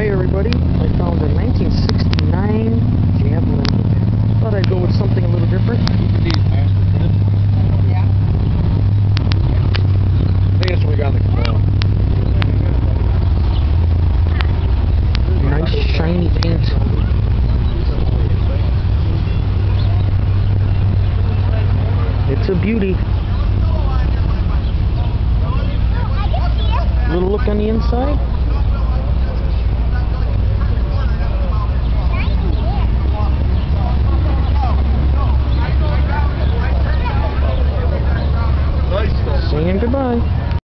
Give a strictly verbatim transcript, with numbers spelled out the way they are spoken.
Hi everybody, I found a nineteen sixty-nine Javelin. Thought I'd go with something a little different. Yeah. I think that's what we got in the canal. Nice shiny paint. It's a beauty. Little look on the inside.